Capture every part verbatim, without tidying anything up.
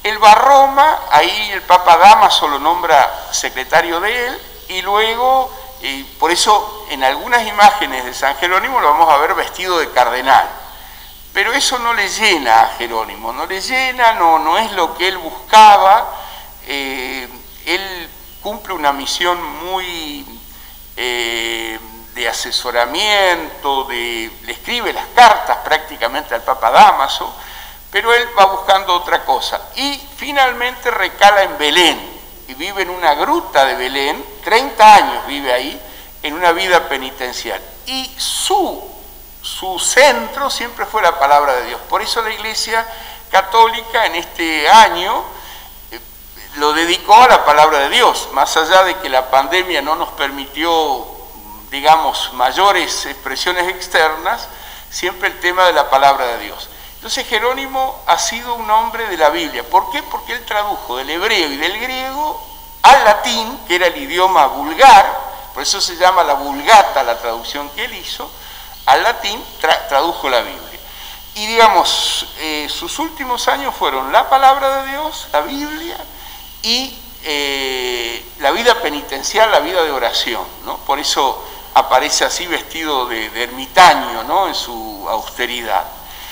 él va a Roma, ahí el Papa Dámaso lo nombra secretario de él, y luego, eh, por eso en algunas imágenes de San Jerónimo lo vamos a ver vestido de cardenal. Pero eso no le llena a Jerónimo, no le llena, no, no es lo que él buscaba. Eh, él cumple una misión muy eh, de asesoramiento, de, le escribe las cartas prácticamente al Papa Dámaso, pero él va buscando otra cosa. Y finalmente recala en Belén, y vive en una gruta de Belén, treinta años vive ahí, en una vida penitencial. Y su... su centro siempre fue la palabra de Dios. Por eso la Iglesia Católica en este año eh, lo dedicó a la palabra de Dios, más allá de que la pandemia no nos permitió, digamos, mayores expresiones externas, siempre el tema de la palabra de Dios. Entonces Jerónimo ha sido un hombre de la Biblia. ¿Por qué? Porque él tradujo del hebreo y del griego al latín, que era el idioma vulgar, por eso se llama la Vulgata, la traducción que él hizo, al latín tra tradujo la Biblia. Y digamos, eh, sus últimos años fueron la palabra de Dios, la Biblia, y eh, la vida penitencial, la vida de oración, ¿no? Por eso aparece así vestido de, de ermitaño, ¿no? En su austeridad.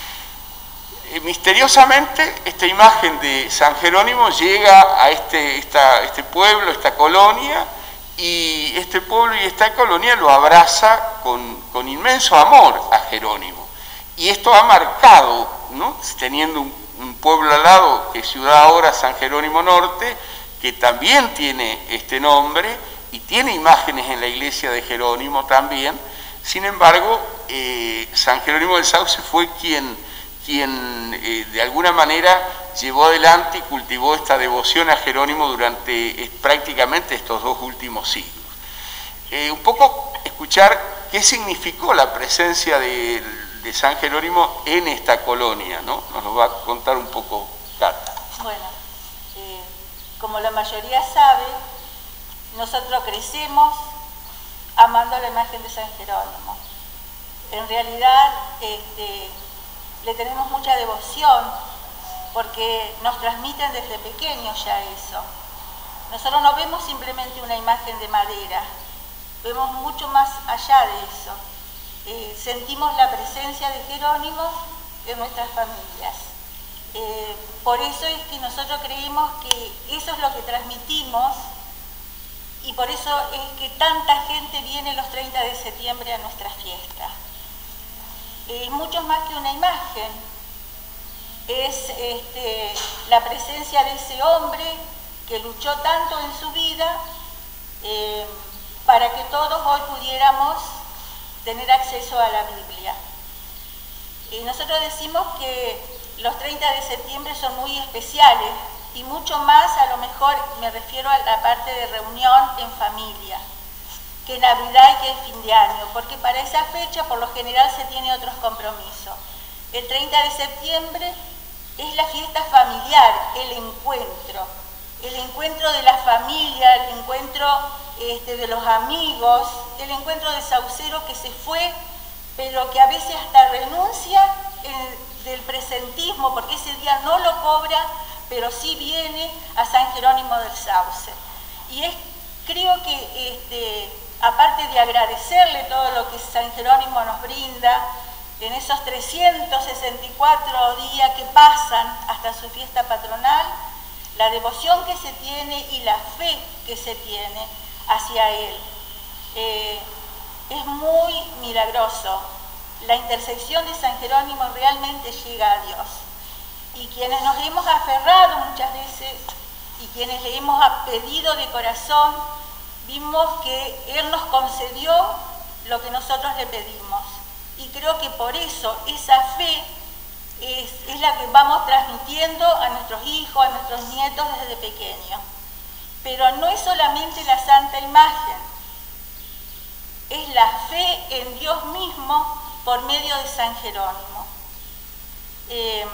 Eh, misteriosamente, esta imagen de San Jerónimo llega a este, esta, este pueblo, esta colonia, y este pueblo y esta colonia lo abraza con, con inmenso amor a Jerónimo. Y esto ha marcado, ¿no? Teniendo un, un pueblo al lado, que es Ciudad ahora San Jerónimo Norte, que también tiene este nombre y tiene imágenes en la iglesia de Jerónimo también. Sin embargo, eh, San Jerónimo del Sauce fue quien, quien eh, de alguna manera llevó adelante y cultivó esta devoción a Jerónimo durante eh, prácticamente estos dos últimos siglos. Eh, un poco escuchar qué significó la presencia de, de San Jerónimo en esta colonia, ¿no? Nos lo va a contar un poco Cata. Bueno, eh, como la mayoría sabe, nosotros crecemos amando la imagen de San Jerónimo. En realidad este, le tenemos mucha devoción, porque nos transmiten desde pequeños ya eso. Nosotros no vemos simplemente una imagen de madera, vemos mucho más allá de eso. Eh, sentimos la presencia de Jerónimo en nuestras familias. Eh, por eso es que nosotros creemos que eso es lo que transmitimos, y por eso es que tanta gente viene los treinta de septiembre a nuestra fiesta. Es eh, mucho más que una imagen. Es este, la presencia de ese hombre que luchó tanto en su vida eh, para que todos hoy pudiéramos tener acceso a la Biblia. Y nosotros decimos que los treinta de septiembre son muy especiales, y mucho más, a lo mejor me refiero a la parte de reunión en familia, que Navidad y que fin de año, porque para esa fecha por lo general se tiene otros compromisos. El treinta de septiembre es la fiesta familiar, el encuentro, el encuentro de la familia, el encuentro este, de los amigos, el encuentro de Saucero que se fue, pero que a veces hasta renuncia el, del presentismo, porque ese día no lo cobra, pero sí viene a San Jerónimo del Sauce. Y es, creo que, este, aparte de agradecerle todo lo que San Jerónimo nos brinda, en esos trescientos sesenta y cuatro días que pasan hasta su fiesta patronal, la devoción que se tiene y la fe que se tiene hacia él. Eh, es muy milagroso. La intersección de San Jerónimo realmente llega a Dios. Y quienes nos hemos aferrado muchas veces y quienes le hemos pedido de corazón, vimos que Él nos concedió lo que nosotros le pedimos. Y creo que por eso esa fe es, es la que vamos transmitiendo a nuestros hijos, a nuestros nietos desde pequeños. Pero no es solamente la santa imagen, es la fe en Dios mismo por medio de San Jerónimo. Eh,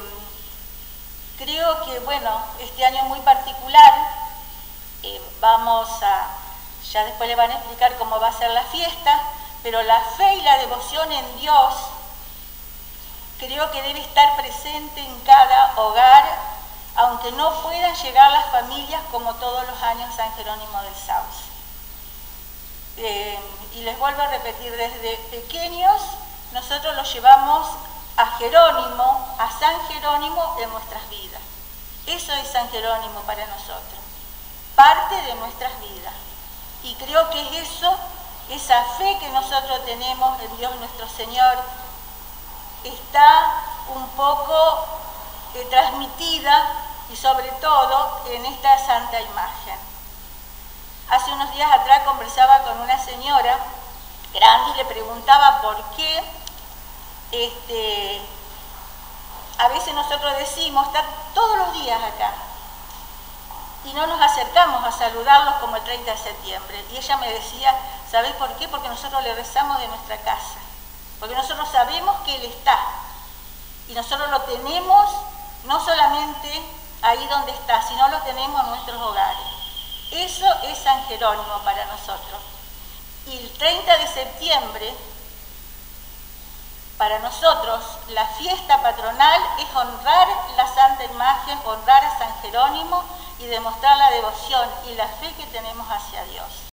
creo que, bueno, este año es muy particular, eh, vamos a, ya después le van a explicar cómo va a ser la fiesta, pero la fe y la devoción en Dios creo que debe estar presente en cada hogar, aunque aunque no puedan llegar las familias como todos los años a San Jerónimo del Sauce. Eh, y les vuelvo a repetir, desde pequeños nosotros los llevamos a Jerónimo, a San Jerónimo en nuestras vidas. Eso es San Jerónimo para nosotros, parte de nuestras vidas. Y creo que es eso, esa fe que nosotros tenemos en Dios nuestro Señor, está un poco eh, transmitida y sobre todo en esta santa imagen. Hace unos días atrás conversaba con una señora grande y le preguntaba por qué este, a veces nosotros decimos estar todos los días acá y no nos acercamos a saludarlos como el treinta de septiembre. Y ella me decía, ¿sabés por qué? Porque nosotros le rezamos de nuestra casa, porque nosotros sabemos que Él está y nosotros lo tenemos no solamente ahí donde está, sino lo tenemos en nuestros hogares. Eso es San Jerónimo para nosotros. Y el treinta de septiembre, para nosotros, la fiesta patronal es honrar la santa imagen, honrar a San Jerónimo y demostrar la devoción y la fe que tenemos hacia Dios.